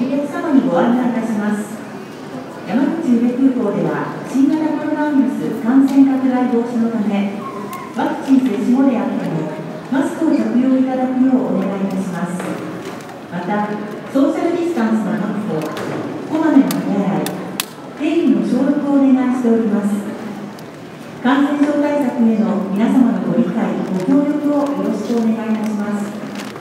お客様にご案内いたします。山口宇部空港では新型コロナウイルス感染拡大防止のため、ワクチン接種後であってもマスクを着用いただくようお願いいたします。また、ソーシャルディスタンスの確保、こまめな手洗い、手指の消毒をお願いしております。感染症対策への皆様のご理解、ご協力をよろしくお願いいたします。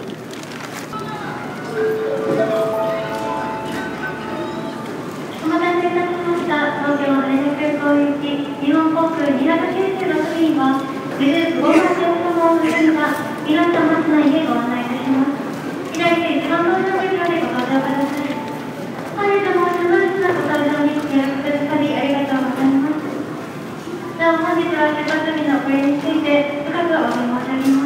お待たせいたしました。東京羽田空港行き日本航空296便はグループ5番乗様を含んだ皆様室内でご案内いたします。左手一番搭乗口までご搭乗ください。本日もスムーズなご搭乗に協力くださりありがとうございます。なお本日は出発日の遅れについて深くお詫び申し上げます。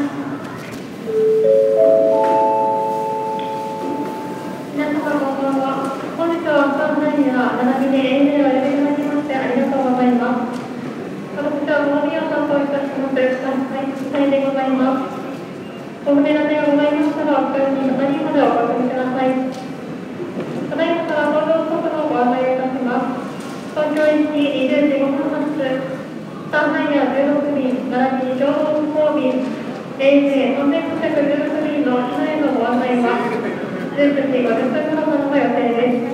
皆様こんばんは。本日は館内には並びで ANA をお呼びいただきましてありがとうございます。私はモービーを担当いたします斉でございます。ご不明な点がございましたらお気軽に係員までお確認ください。ただいまから搭乗速度をご案内いたします。東京行き20時5分発上海や16便並びに共同運航便 ANA3816 便の機内へのご案内は19時50分頃からの予定です。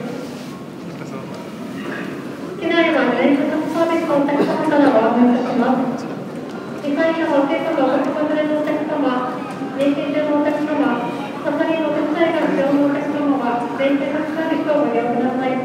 機内は全国サービスのお客様からご案内いたします。2階車のお客様、お客様連れのお客様、妊娠中のお客様、またにお手伝いが必要なお客様は全生活サービスをご利用ください。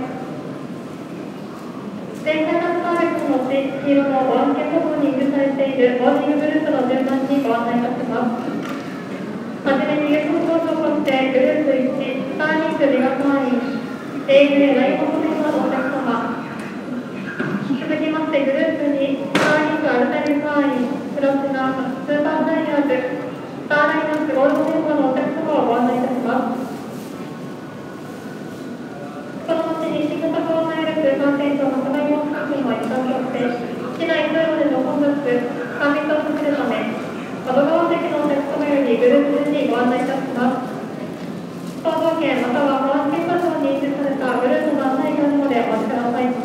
全生活サービスのうち黄色のご案件部分に記されているボーディンググループの順番にご案内いたします。はじめに有効搭乗としてグループ1、スターリンクビガ会員、ANA ライフホテルのお客様、続きましてグループ2、スターリンクアルタリ会員、プラチナ、スーパーダイヤーズ、スターライナーズゴールド電波のお客様をご案内いたします。その後に新型コロナウイルス感染症拡大防止措置の一環として、機内通路での混雑、サービスを避けるため、窓側席のお客様よりグループにご案内いたします。搭乗券または保安検査場に印字されたグループの案内があるのでお待ちください。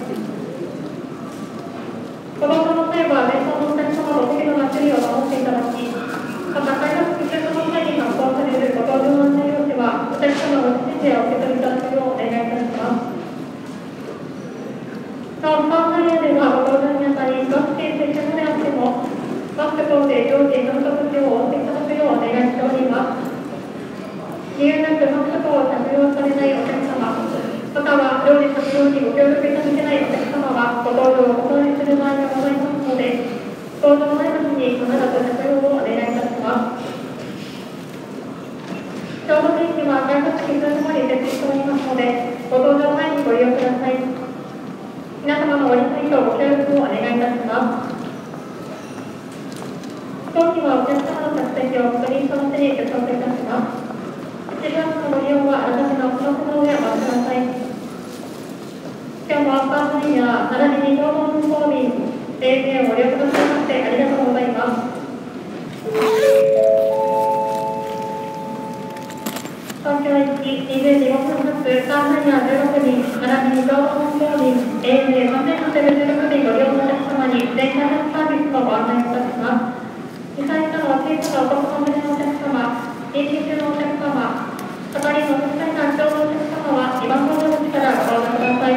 ご搭乗の際は前方のお客様と適度な距離を保っていただき、また開発機中の際に発行されるご搭乗案内用紙はお客様ご自身でお受け取りいただくようお願いいたします。なお、スタータイヤではご搭乗にあたり、ワクチン接種後であっても、マスク等で常時3度口を覆っていただくようお願いしております。理由なくマスク等を着用されないお客様、または常時着用にご協力いただけないお客様はご搭乗をお断りする場合がございますので、搭乗前の日に必ず着用をお願いいたします。消毒液は開発機通の方に設置しておりますので、ご搭乗前にご利用ください。皆様のご理解とご協力をお願いいたします。当機はお客様の着席を確認した後に受け取りいたします。シリアスのご利用はあらかじめお知らせの上お待ちください。今日もアッパータイヤ並びに共同運航便 ANA をご利用くださいましてありがとうございます。東京行き20時5分発スタータイヤ16便並びに共同運航便 ANA3816 便ご利用のお客様に全開発サービスをご案内いたします。2歳以下の小さなお子様連れのお客様、妊娠中のお客様、係員のお手伝いが必要なお客様は2番搭乗口からご搭乗ください。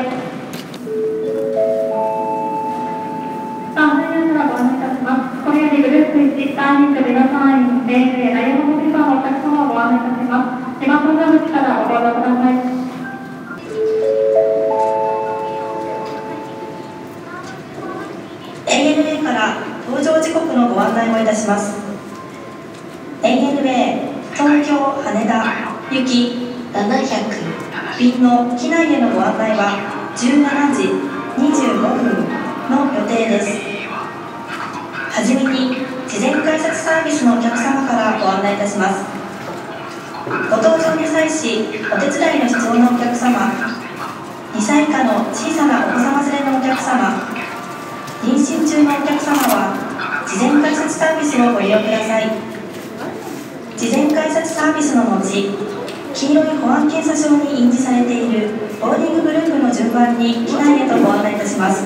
スタータイヤからご案内いたします。これよりグループ1、スターリンクビガ会員、ANA ライオンホテルのお客様をご案内いたします。2番搭乗口からご搭乗ください。 ANA から搭乗時刻のご案内をいたします。ANA 東京羽田行き700便の機内へのご案内は17時25分の予定です。はじめに事前改札サービスのお客様からご案内いたします。ご搭乗に際しお手伝いの必要なお客様、2歳以下の小さなお子様連れのお客様、妊娠中のお客様は事前改札サービスをご利用ください。事前改札サービスの後、 黄色い保安検査場に印字されているボーディンググループの順番に機内へとご案内いたします。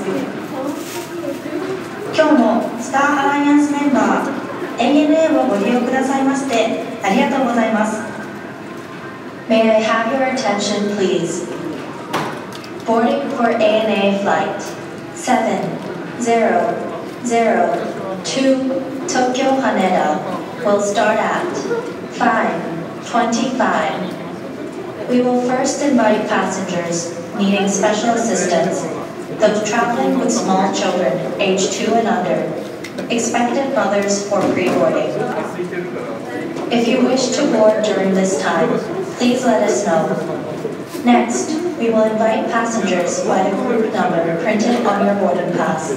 今日もスターアライアンスメンバー ANA をご利用くださいましてありがとうございます。 May I have your attention, please? Boarding for ANA flight 7002 Tokyo Haneda will start at 5:25. We will first invite passengers needing special assistance, those traveling with small children aged 2 and under, expectant mothers for pre-boarding. If you wish to board during this time, please let us know. Next, we will invite passengers by the group number printed on your boarding pass.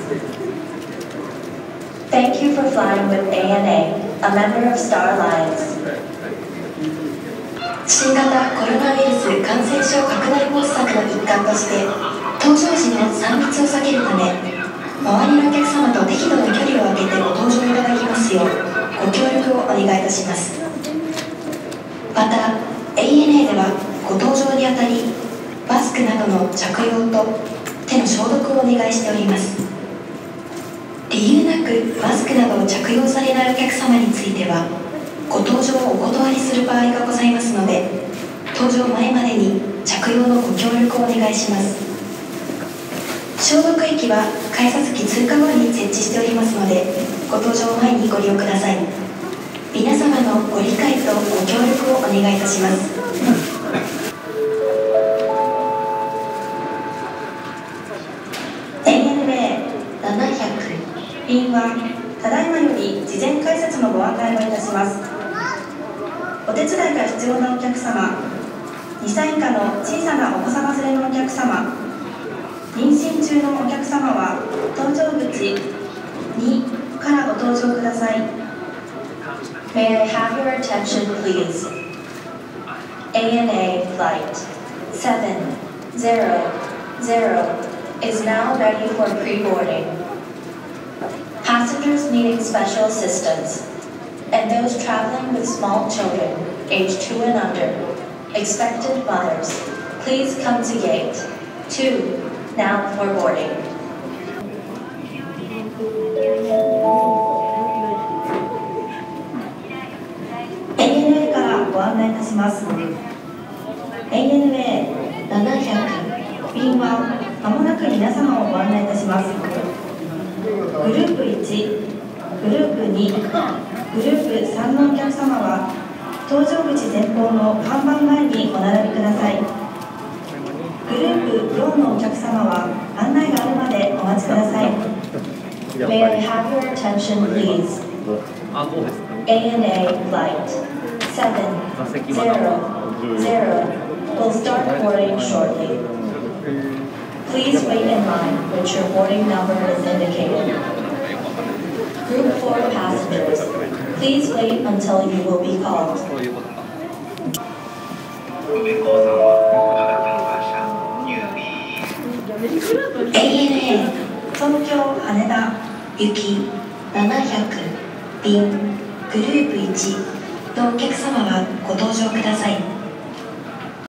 Thank you for flying with ANA, a member of Star Alliance. 新型コロナウイルス感染症拡大防止策の一環として搭乗時の3密を避けるため周りのお客様と適度な距離を空けてご搭乗いただきますようご協力をお願いいたします。また ANA ではご搭乗にあたりマスクなどの着用と手の消毒をお願いしております。理由なくマスクなどを着用されないお客様についてはご搭乗をお断りする場合がございますので搭乗前までに着用のご協力をお願いします。消毒液は改札機通過後に設置しておりますのでご搭乗前にご利用ください。皆様のご理解とご協力をお願いいたします。 ANA 700便はただいまより事前改札のご案内をいたします。お手伝いが必要なお客様、2歳以下の小さなお子様連れのお客様、妊娠中のお客様は搭乗口2からご搭乗ください。 May I have your attention, please? ANA flight 700 is now ready for pre-boarding. Passengers needing special assistance and those traveling with small children aged 2 and under, expectant mothers, please come to gate 2 now for boarding. ANA からご案内いたします。 ANA 700便はまもなく皆様をご案内いたします。グループ1、グループ2、グループ3のお客様は搭乗口前方の看板前にお並びください。グループ4のお客様は案内があるまでお待ちください。 May I have your attention, please? ANA flight 700 will start boarding shortly. Please wait in line when your boarding number is indicated. Group 4 passengers, please wait until you will be called. ANA 東京羽田行き700便グループ1のお客様はご搭乗ください。